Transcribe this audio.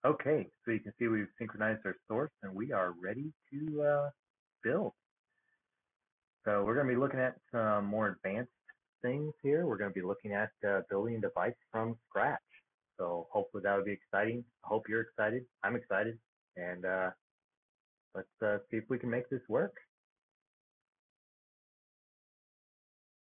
Okay, so you can see we've synchronized our source and we are ready to build. So we're going to be looking at some more advanced things here. We're going to be looking at building a device from scratch. So hopefully that'll be exciting. I hope you're excited. I'm excited. And let's see if we can make this work.